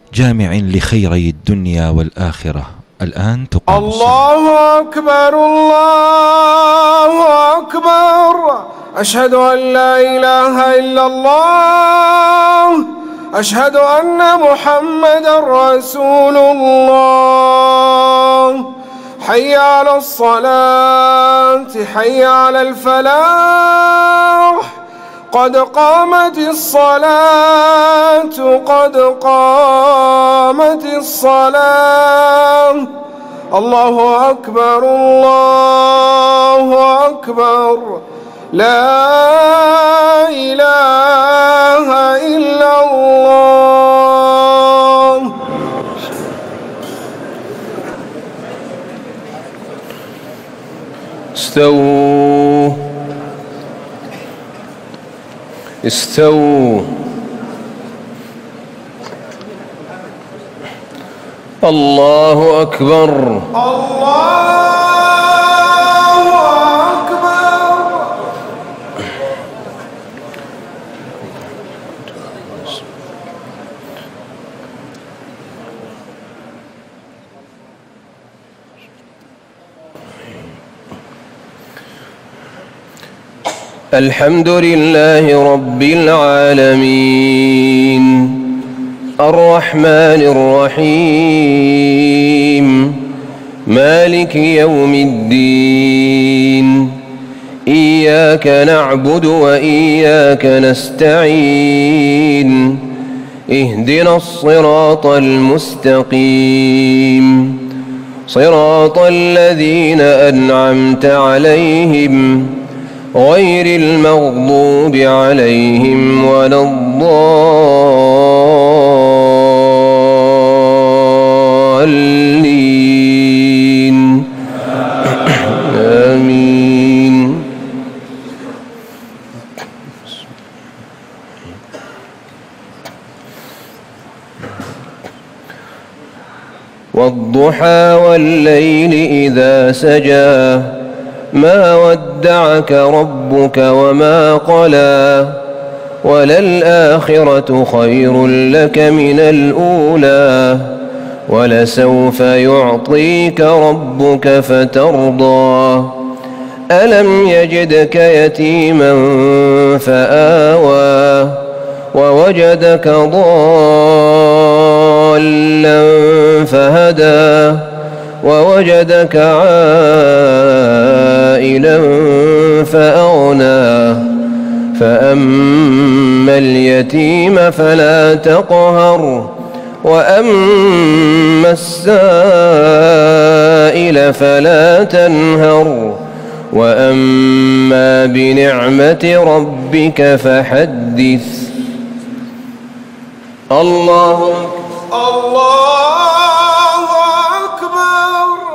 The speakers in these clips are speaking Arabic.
جامع لخيري الدنيا والآخرة. الآن تقام الله أكبر الله أكبر. أشهد أن لا إله إلا الله. أشهد أن محمدا رسول الله. حي على الصلاة حي على الفلاح. قد قامت الصلاة قد قامت الصلاة. الله أكبر الله أكبر. لا إله إلا الله. استووا استووا. الله أكبر الله أكبر. الحمد لله رب العالمين الرحمن الرحيم مالك يوم الدين. إياك نعبد وإياك نستعين. اهدنا الصراط المستقيم صراط الذين أنعمت عليهم غير المغضوب عليهم ولا الضالين. آمين. والضحى والليل إذا سجى ما ودعك ربك وما قلى وللآخرة خير لك من الأولى ولسوف يعطيك ربك فترضى. ألم يجدك يتيما فآوى ووجدك ضالا فهدى ووجدك عائلا فأغنى. فأما اليتيم فلا تقهر وأما السائل فلا تنهر وأما بنعمة ربك فحدث. الله أكبر.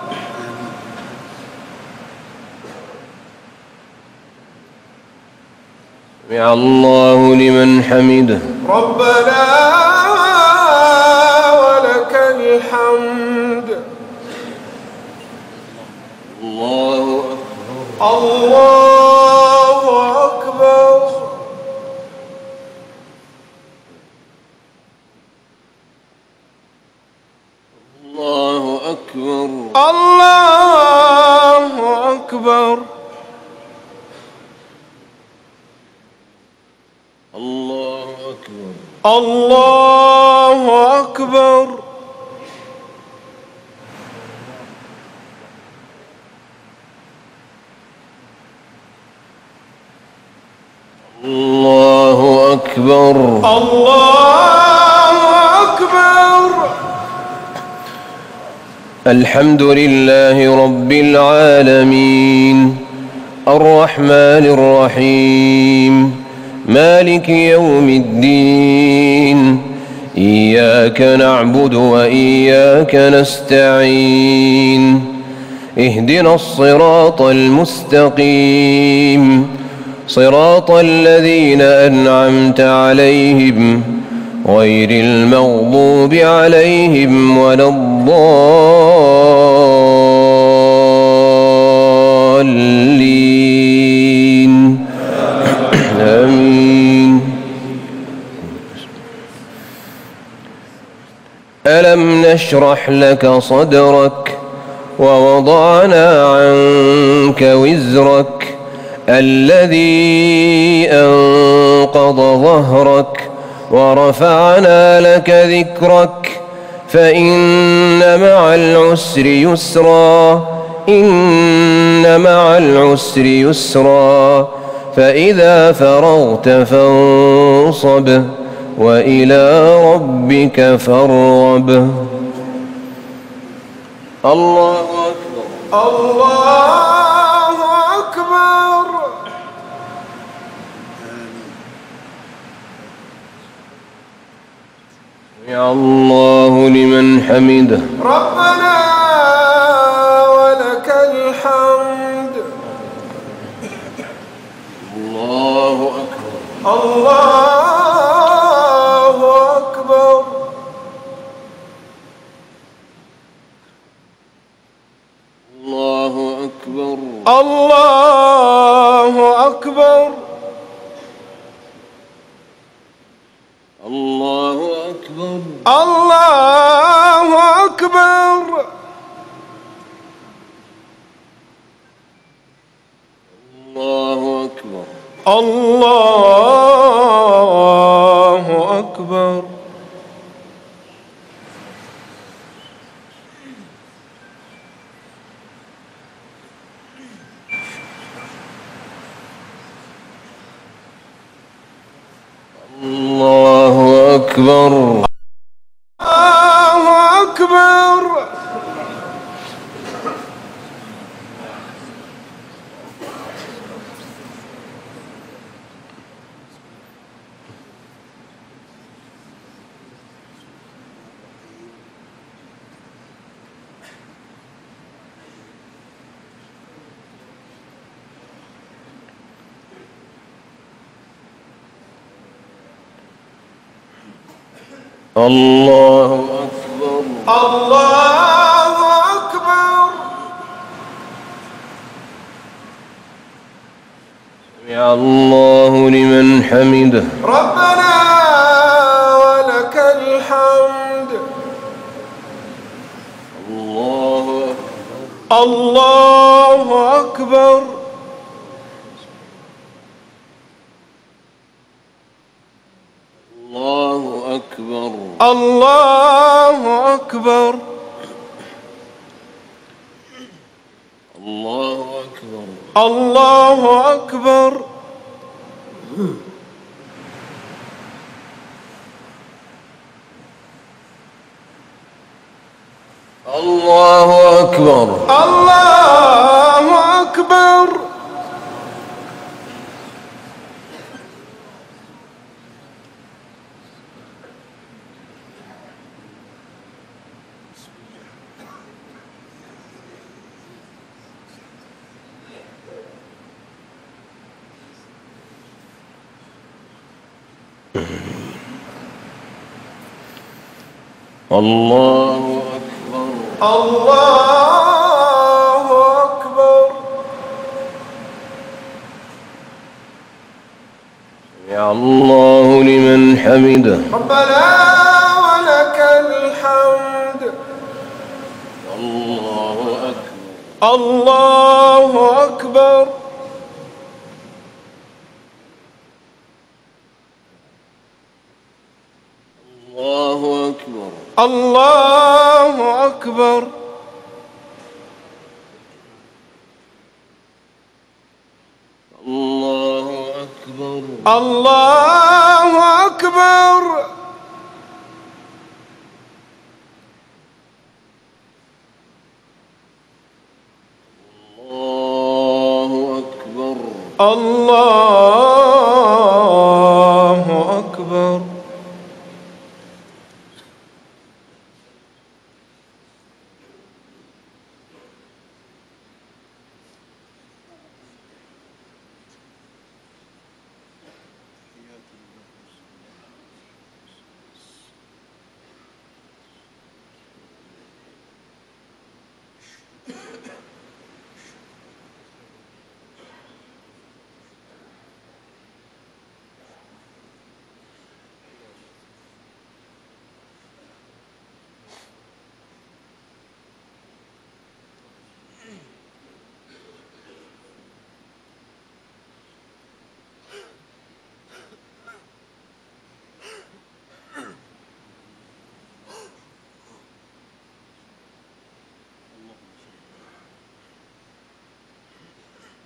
سمع الله لمن حمده. ربنا ولك الحمد. الله أكبر. الله أكبر. الله أكبر. الله أكبر. الله أكبر. الله أكبر. الله أكبر. الحمد لله رب العالمين الرحمن الرحيم مالك يوم الدين. إياك نعبد وإياك نستعين. اهدنا الصراط المستقيم صراط الذين أنعمت عليهم غير المغضوب عليهم ولا الضالين. آمين. ألم نشرح لك صدرك ووضعنا عنك وزرك الذي أنقض ظهرك ورفعنا لك ذكرك فإن مع العسر يسرا إن مع العسر يسرا فإذا فرغت فانصب وإلى ربك فارغب. الله أكبر. الله أكبر. سمع الله لمن حمده. ربنا ولك الحمد. الله أكبر. الله أكبر. الله أكبر. الله أكبر. الله أكبر. الله أكبر. الله أكبر. الله أكبر. الله أكبر. الله أكبر. الله أكبر. الله أكبر. سمع الله لمن حمده. ربنا ولك الحمد. الله أكبر. الله أكبر. الله أكبر. الله أكبر. الله أكبر. الله أكبر. الله أكبر. الله أكبر. الله أكبر. الله أكبر. سمع الله لمن حمده. ربنا ولك الحمد. الله أكبر. الله أكبر. الله أكبر. الله أكبر. الله أكبر. الله أكبر. الله أكبر. الله أكبر.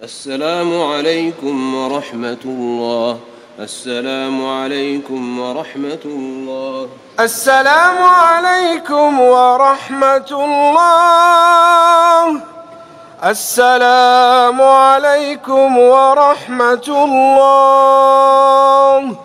السلام عليكم ورحمة الله. السلام عليكم ورحمة الله. السلام عليكم ورحمة الله. السلام عليكم ورحمة الله.